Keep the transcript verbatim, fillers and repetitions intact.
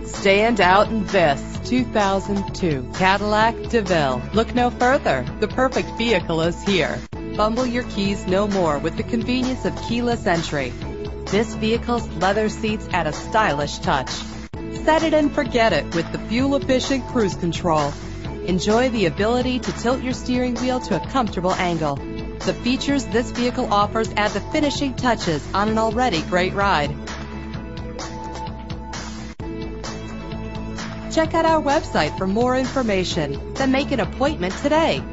Stand out in this two thousand two Cadillac Deville. Look no further. The perfect vehicle is here. Fumble your keys no more with the convenience of keyless entry. This vehicle's leather seats add a stylish touch. Set it and forget it with the fuel-efficient cruise control. Enjoy the ability to tilt your steering wheel to a comfortable angle. The features this vehicle offers add the finishing touches on an already great ride. Check out our website for more information, then make an appointment today.